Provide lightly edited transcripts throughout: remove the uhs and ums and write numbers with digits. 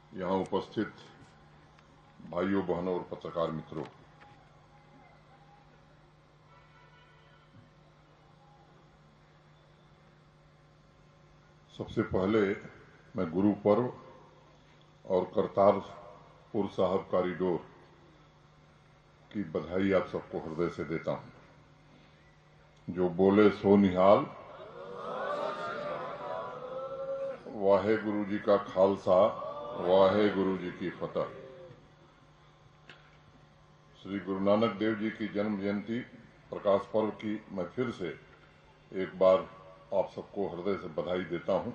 यहाँ उपस्थित भाइयों बहनों और पत्रकार मित्रों, सबसे पहले मैं गुरु पर्व और करतारपुर साहब कॉरिडोर की बधाई आप सबको हृदय से देता हूं। जो बोले सो निहाल, वाहे गुरु जी का खालसा, वाहे गुरु जी की फतह। श्री गुरु नानक देव जी की जन्म जयंती प्रकाश पर्व की मैं फिर से एक बार आप सबको हृदय से बधाई देता हूं।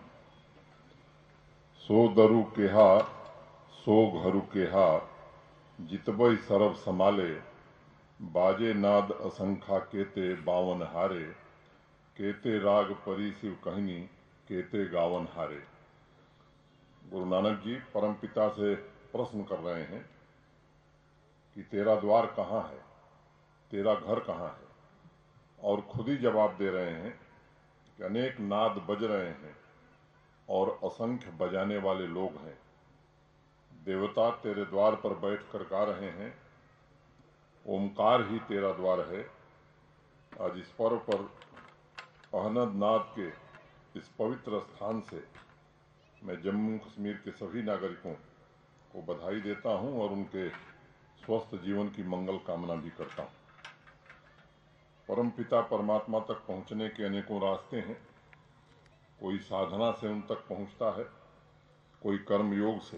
सो दरु केहा सो घरु केहा, जितबई सरब समाले, बाजे नाद असंखा केते बावन हारे, केते राग परी शिव कहनी, केते गावन हारे। गुरु नानक जी परमपिता से प्रश्न कर रहे हैं कि तेरा द्वार कहाँ है, तेरा घर कहाँ है, और खुद ही जवाब दे रहे हैं कि अनेक नाद बज रहे हैं और असंख्य बजाने वाले लोग हैं। देवता तेरे द्वार पर बैठकर गा रहे हैं, ओमकार ही तेरा द्वार है। आज इस पर्व पर अहनद नाद के इस पवित्र स्थान से मैं जम्मू कश्मीर के सभी नागरिकों को बधाई देता हूं और उनके स्वस्थ जीवन की मंगल कामना भी करता हूं। परमपिता परमात्मा तक पहुंचने के अनेकों रास्ते हैं। कोई साधना से उन तक पहुंचता है, कोई कर्म योग से,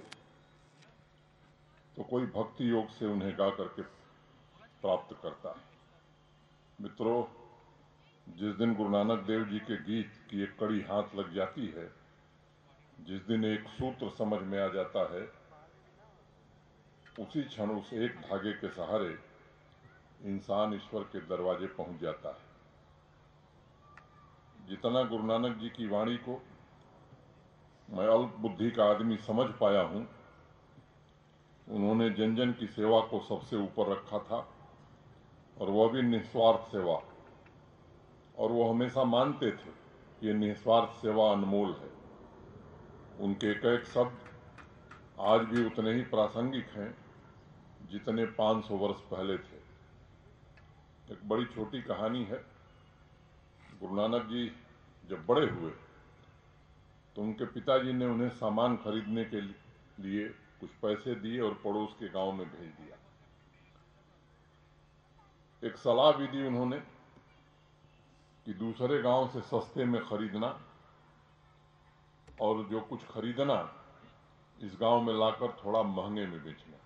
तो कोई भक्ति योग से उन्हें गा करके प्राप्त करता है। मित्रों, जिस दिन गुरु नानक देव जी के गीत की एक कड़ी हाथ लग जाती है, जिस दिन एक सूत्र समझ में आ जाता है, उसी क्षण उस एक धागे के सहारे इंसान ईश्वर के दरवाजे पहुंच जाता है। जितना गुरु नानक जी की वाणी को मैं अल्प बुद्धि का आदमी समझ पाया हूं, उन्होंने जन जन की सेवा को सबसे ऊपर रखा था, और वह भी निस्वार्थ सेवा। और वो हमेशा मानते थे कि ये निस्वार्थ सेवा अनमोल है। उनके एक एक शब्द आज भी उतने ही प्रासंगिक हैं जितने 500 वर्ष पहले थे। एक बड़ी छोटी कहानी है। गुरु नानक जी जब बड़े हुए तो उनके पिताजी ने उन्हें सामान खरीदने के लिए कुछ पैसे दिए और पड़ोस के गांव में भेज दिया। एक सलाह भी दी उन्होंने कि दूसरे गांव से सस्ते में खरीदना और जो कुछ खरीदना इस गांव में लाकर थोड़ा महंगे में बेचना।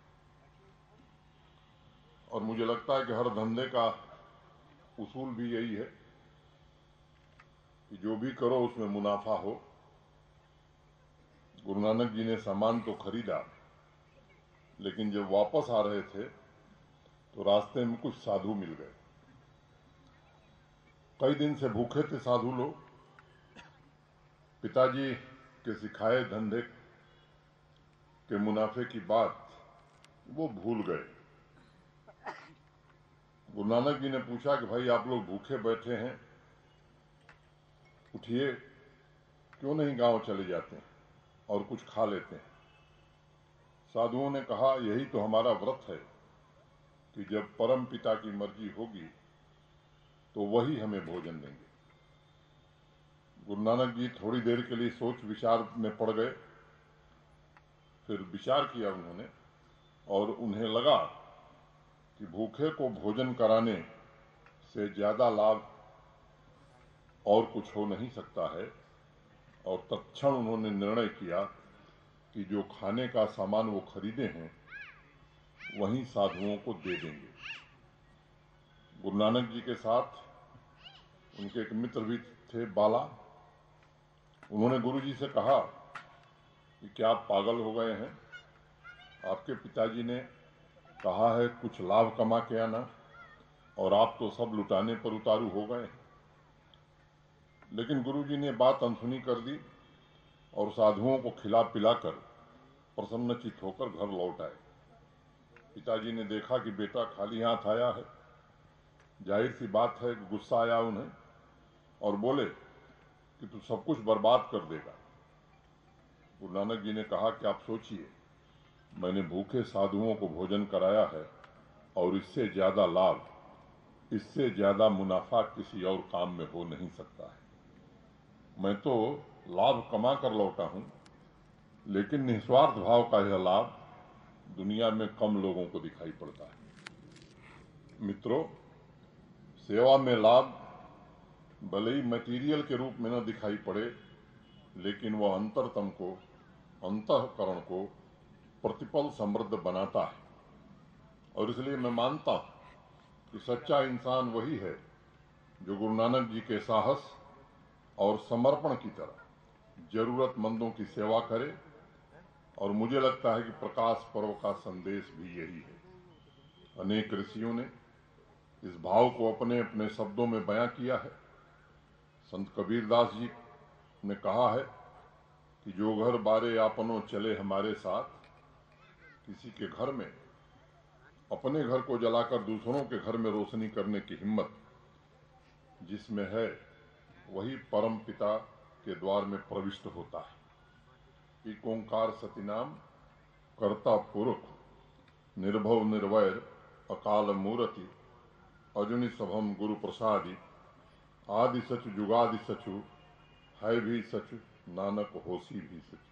और मुझे लगता है कि हर धंधे का उसूल भी यही है कि जो भी करो उसमें मुनाफा हो। गुरु नानक जी ने सामान तो खरीदा, लेकिन जब वापस आ रहे थे तो रास्ते में कुछ साधु मिल गए। कई दिन से भूखे थे साधु लोग। पिताजी के सिखाए धंधे के मुनाफे की बात वो भूल गए। गुरु नानक जी ने पूछा कि भाई आप लोग भूखे बैठे हैं, उठिए, क्यों नहीं गांव चले जाते हैं और कुछ खा लेते हैं। साधुओं ने कहा यही तो हमारा व्रत है कि जब परम पिता की मर्जी होगी तो वही हमें भोजन देंगे। गुरु नानक जी थोड़ी देर के लिए सोच विचार में पड़ गए। फिर विचार किया उन्होंने और उन्हें लगा कि भूखे को भोजन कराने से ज्यादा लाभ और कुछ हो नहीं सकता है। और तत्क्षण उन्होंने निर्णय किया कि जो खाने का सामान वो खरीदे हैं वहीं साधुओं को दे देंगे। गुरु नानक जी के साथ उनके एक मित्र भी थे, बाला। उन्होंने गुरु जी से कहा कि क्या आप पागल हो गए हैं? आपके पिताजी ने कहा है कुछ लाभ कमा के आना, और आप तो सब लुटाने पर उतारू हो गए। लेकिन गुरु जी ने बात अनसुनी कर दी और साधुओं को खिला पिलाकर प्रसन्नचित्त होकर घर लौट आए। पिताजी ने देखा कि बेटा खाली हाथ आया है। जाहिर सी बात है कि गुस्सा आया उन्हें और बोले कि तू सब कुछ बर्बाद कर देगा। गुरु नानक जी ने कहा कि आप सोचिए मैंने भूखे साधुओं को भोजन कराया है और इससे ज्यादा लाभ, इससे ज्यादा मुनाफा किसी और काम में हो नहीं सकता है। मैं तो लाभ कमा कर लौटा हूं, लेकिन निस्वार्थ भाव का यह लाभ दुनिया में कम लोगों को दिखाई पड़ता है। मित्रों, सेवा में लाभ भले ही मटेरियल के रूप में न दिखाई पड़े, लेकिन वह अंतरतम को, अंतःकरण को प्रतिपल समृद्ध बनाता है। और इसलिए मैं मानता हूं कि सच्चा इंसान वही है जो गुरु नानक जी के साहस और समर्पण की तरह जरूरतमंदों की सेवा करे। और मुझे लगता है कि प्रकाश पर्व का संदेश भी यही है। अनेक ऋषियों ने इस भाव को अपने अपने शब्दों में बयां किया है। संत कबीरदास जी ने कहा है कि जो घर बारे आपनों चले हमारे साथ, किसी के घर में अपने घर को जलाकर दूसरों के घर में रोशनी करने की हिम्मत जिसमें है, वही परम पिता के द्वार में प्रविष्ट होता है। एक ओंकार सतिनाम कर्ता पुरुष निर्भव निर्वैर अकाल मूर्ति अजुनि सभम गुरु प्रसादी आदि सचु जुगादि सचु है भी सचु नानक होसी भी सचु।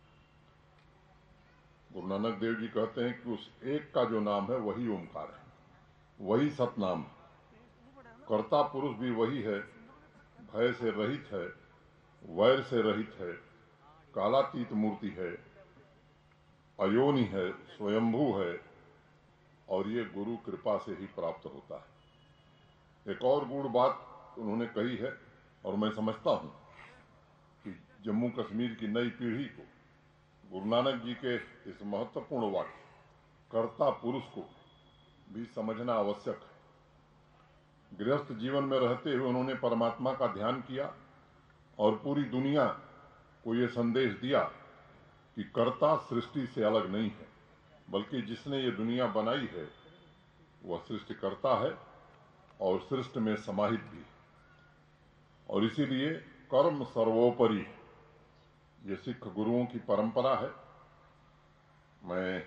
गुरु नानक देव जी कहते हैं कि उस एक का जो नाम है वही ओंकार है, वही सतनाम है। कर्ता पुरुष भी वही है, भय से रहित है, वैर से रहित है, कालातीत मूर्ति है, अयोनि है, स्वयंभू है, और ये गुरु कृपा से ही प्राप्त होता है। एक और गूढ़ बात उन्होंने कही है, और मैं समझता हूं कि जम्मू कश्मीर की नई पीढ़ी को गुरु नानक जी के इस महत्वपूर्ण वाक्य कर्ता पुरुष को भी समझना आवश्यक है। गृहस्थ जीवन में रहते हुए उन्होंने परमात्मा का ध्यान किया और पूरी दुनिया को ये संदेश दिया कि कर्ता सृष्टि से अलग नहीं है, बल्कि जिसने ये दुनिया बनाई है वह सृष्टिकर्ता है और सृष्टि में समाहित भी है। और इसीलिए कर्म सर्वोपरि है। ये सिख गुरुओं की परंपरा है। मैं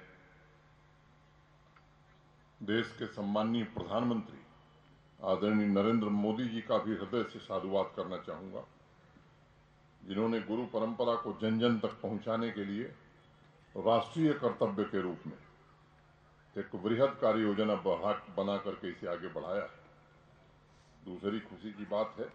देश के सम्माननीय प्रधानमंत्री आदरणीय नरेंद्र मोदी जी का भी हृदय से साधुवाद करना चाहूंगा, जिन्होंने गुरु परंपरा को जन जन तक पहुंचाने के लिए राष्ट्रीय कर्तव्य के रूप में एक वृहद कार्य योजना बना करके इसे आगे बढ़ाया है। दूसरी खुशी की बात है,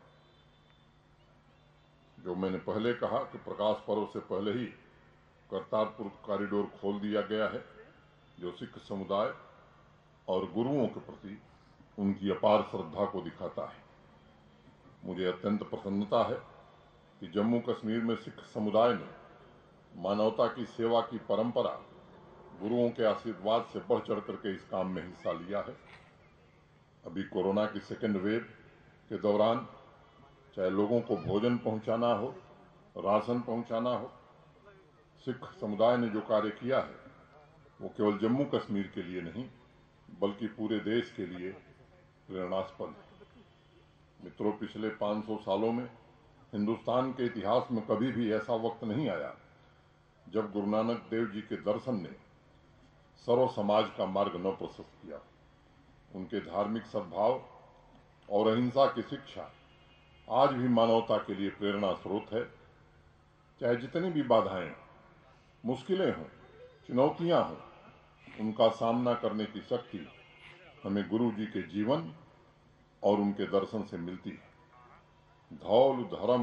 जो मैंने पहले कहा कि प्रकाश पर्व से पहले ही करतारपुर कॉरिडोर खोल दिया गया है, जो सिख समुदाय और गुरुओं के प्रति उनकी अपार श्रद्धा को दिखाता है। मुझे अत्यंत प्रसन्नता है कि जम्मू कश्मीर में सिख समुदाय ने मानवता की सेवा की परंपरा गुरुओं के आशीर्वाद से बढ़ चढ़ करके इस काम में हिस्सा लिया है। अभी कोरोना की सेकेंड वेव के दौरान चाहे लोगों को भोजन पहुंचाना हो, राशन पहुंचाना हो, सिख समुदाय ने जो कार्य किया है वो केवल जम्मू कश्मीर के लिए नहीं बल्कि पूरे देश के लिए प्रेरणास्पद है। मित्रों, पिछले 500 सालों में हिंदुस्तान के इतिहास में कभी भी ऐसा वक्त नहीं आया जब गुरु नानक देव जी के दर्शन ने सर्व समाज का मार्ग न प्रशस्त किया। उनके धार्मिक सद्भाव और अहिंसा की शिक्षा आज भी मानवता के लिए प्रेरणा स्रोत है। चाहे जितनी भी बाधाएं, मुश्किलें हों, चुनौतियां हों, उनका सामना करने की शक्ति हमें गुरु जी के जीवन और उनके दर्शन से मिलती है। धौल धर्म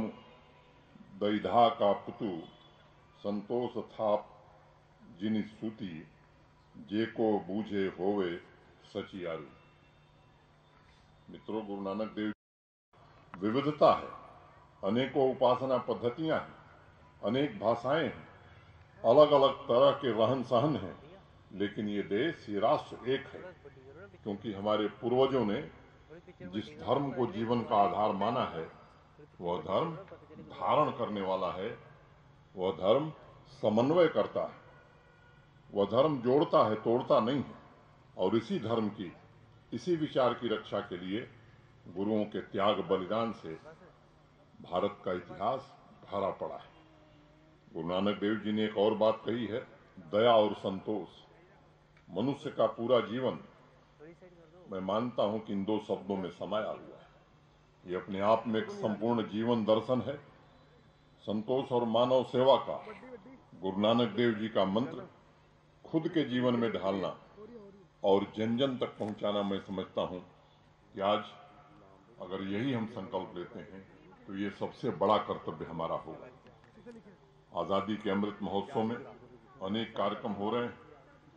दैधा का पुतु संतोष थाप जिनि सूती जे को बूझे होवे सचियारू। मित्रों, गुरु नानक देव विविधता है, अनेकों उपासना पद्धतियां हैं, अनेक भाषाएं हैं, अलग अलग तरह के रहन सहन हैं, लेकिन ये देश, ये राष्ट्र एक है, क्योंकि हमारे पूर्वजों ने जिस धर्म को जीवन का आधार माना है वह धर्म धारण करने वाला है, वह धर्म समन्वय करता है, वह धर्म जोड़ता है, तोड़ता नहीं है। और इसी धर्म की, इसी विचार की रक्षा के लिए गुरुओं के त्याग बलिदान से भारत का इतिहास भरा पड़ा है। गुरु नानक देव जी ने एक और बात कही है दया और संतोष। मनुष्य का पूरा जीवन मैं मानता हूं कि इन दो शब्दों में समाया हुआ है। ये अपने आप में एक संपूर्ण जीवन दर्शन है। संतोष और मानव सेवा का गुरु नानक देव जी का मंत्र खुद के जीवन में ढालना और जन जन तक पहुंचाना, मैं समझता हूं कि आज अगर यही हम संकल्प लेते हैं तो ये सबसे बड़ा कर्तव्य हमारा होगा। आजादी के अमृत महोत्सव में अनेक कार्यक्रम हो रहे हैं।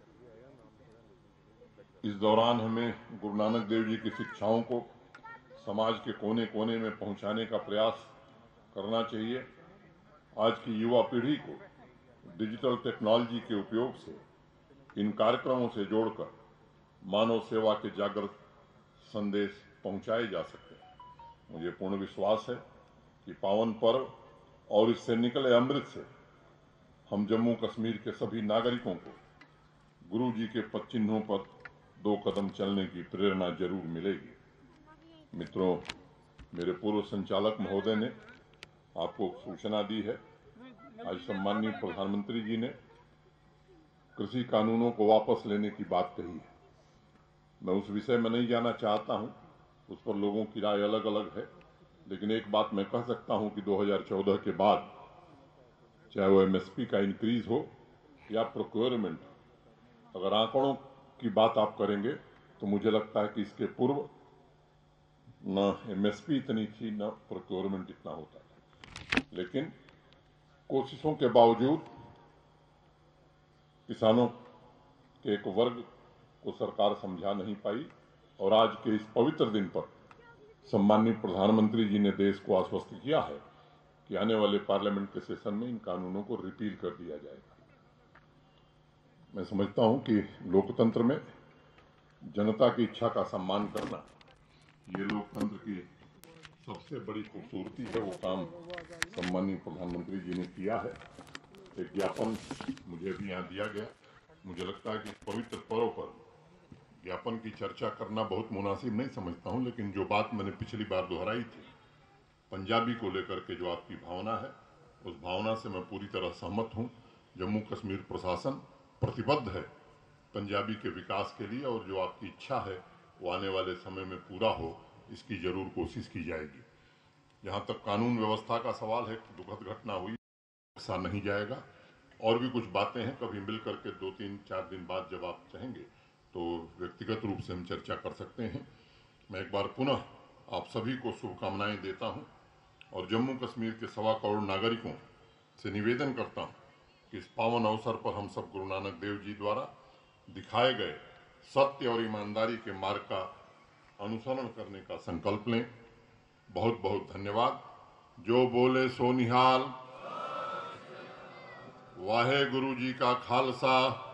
इस दौरान हमें गुरु नानक देव जी की शिक्षाओं को समाज के कोने कोने में पहुंचाने का प्रयास करना चाहिए। आज की युवा पीढ़ी को डिजिटल टेक्नोलॉजी के उपयोग से इन कार्यक्रमों से जोड़कर मानव सेवा के जागृत संदेश पहुंचाए जा सकते हैं। मुझे पूर्ण विश्वास है कि पावन पर्व और इससे निकले अमृत से हम जम्मू कश्मीर के सभी नागरिकों को गुरु जी के पद चिन्हों पर 2 कदम चलने की प्रेरणा जरूर मिलेगी। मित्रों, मेरे पूर्व संचालक महोदय ने आपको सूचना दी है। आज सम्माननीय प्रधानमंत्री जी ने कृषि कानूनों को वापस लेने की बात कही है। मैं उस विषय में नहीं जाना चाहता हूं, उस पर लोगों की राय अलग अलग है, लेकिन एक बात मैं कह सकता हूं कि 2014 के बाद चाहे वो एमएसपी का इंक्रीज हो या प्रोक्योरमेंट, अगर आंकड़ों की बात आप करेंगे तो मुझे लगता है कि इसके पूर्व न एमएसपी इतनी थी, न प्रोक्योरमेंट इतना होता था। लेकिन कोशिशों के बावजूद किसानों के एक वर्ग को सरकार समझा नहीं पाई और आज के इस पवित्र दिन पर सम्माननीय प्रधानमंत्री जी ने देश को आश्वस्त किया है कि आने वाले पार्लियामेंट के सेशन में इन कानूनों को रिपील कर दिया जाएगा। मैं समझता हूं कि लोकतंत्र में जनता की इच्छा का सम्मान करना ये लोकतंत्र की सबसे बड़ी खूबसूरती है। वो काम सम्माननीय प्रधानमंत्री जी ने किया है। एक ज्ञापन मुझे भी यहाँ दिया गया। मुझे लगता है कि पवित्र पर्व पर ज्ञापन की चर्चा करना बहुत मुनासिब नहीं समझता हूँ, लेकिन जो बात मैंने पिछली बार दोहराई थी पंजाबी को लेकर के जो आपकी भावना है, उस भावना से मैं पूरी तरह सहमत हूँ। जम्मू कश्मीर प्रशासन प्रतिबद्ध है पंजाबी के विकास के लिए और जो आपकी इच्छा है वो आने वाले समय में पूरा हो, इसकी जरूर कोशिश की जाएगी। जहाँ तक कानून व्यवस्था का सवाल है, दुखद घटना हुई, ऐसा नहीं जाएगा। और भी कुछ बातें हैं, कभी मिल करके 2-3-4 दिन बाद जब आप चाहेंगे तो व्यक्तिगत रूप से हम चर्चा कर सकते हैं। मैं एक बार पुनः आप सभी को शुभकामनाएं देता हूं और जम्मू कश्मीर के 1.25 करोड़ नागरिकों से निवेदन करता हूं कि इस पावन अवसर पर हम सब गुरु नानक देव जी द्वारा दिखाए गए सत्य और ईमानदारी के मार्ग का अनुसरण करने का संकल्प लें। बहुत बहुत धन्यवाद। जो बोले सो निहाल। वाहे गुरु जी का खालसा,